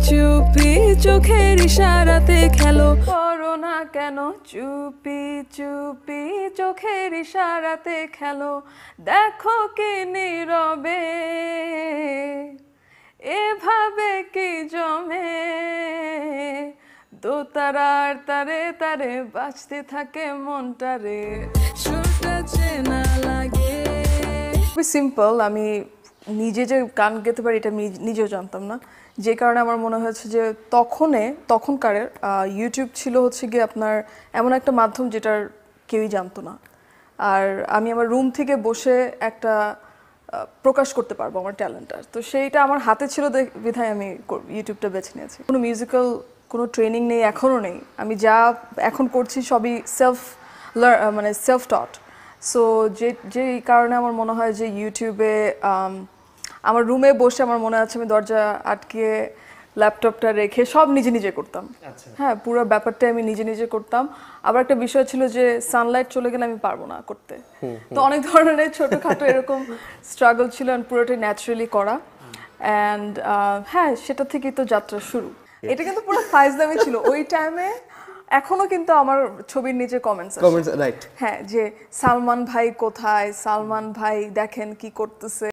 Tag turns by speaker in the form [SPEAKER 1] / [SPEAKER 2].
[SPEAKER 1] চুপি চোখের ইশারাতে খেলো করো না কেন চুপি চুপি চোখের ইশারাতে খেলো দেখো কি নীরবে এভাবে কি জমে দোতারার তারে তারে বাজতে থাকে মনটারে সুরটা চেনা লাগে। খুবই সিম্পল, আমি নিজে যে গান গেতে পারি এটা আমি নিজেও জানতাম না, যে কারণে আমার মনে হয়েছে যে তখনকারের ইউটিউব ছিল হচ্ছে গিয়ে আপনার এমন একটা মাধ্যম যেটার কেউই জানতো না, আর আমি আমার রুম থেকে বসে একটা প্রকাশ করতে পারবো আমার ট্যালেন্টটা, তো সেইটা আমার হাতে ছিল বিধায় আমি ইউটিউবটা বেছে নিয়েছি। কোনো মিউজিক্যাল কোনো ট্রেনিং নেই, এখনও নেই, আমি যা এখন করছি সবই সেলফ টট। সো যে কারণে আমার মনে হয় যে ইউটিউবে আমার রুমে বসে আমার মনে আছে আমি দরজা আটকে ল্যাপটপটা রেখে সব নিজে নিজে করতাম। হ্যাঁ, পুরো ব্যাপারটা আমি নিজে নিজে করতাম। আবার একটা বিষয় ছিল যে সানলাইট চলে গেলে আমি পারবো না করতে, তো অনেক ধরনের ছোটখাটো এরকম স্ট্রাগল ছিল, পুরোটাই ন্যাচারালি করা। অ্যান্ড হ্যাঁ, সেটা থেকেই তো যাত্রা শুরু। এটা কিন্তু পুরো ফাইজলামি ছিল ওই টাইমে। এখনো কিন্তু আমার ছবির নিচে কমেন্টস রাইট, হ্যাঁ, যে সালমান ভাই কোথায়, সালমান ভাই দেখেন কি করতেছে।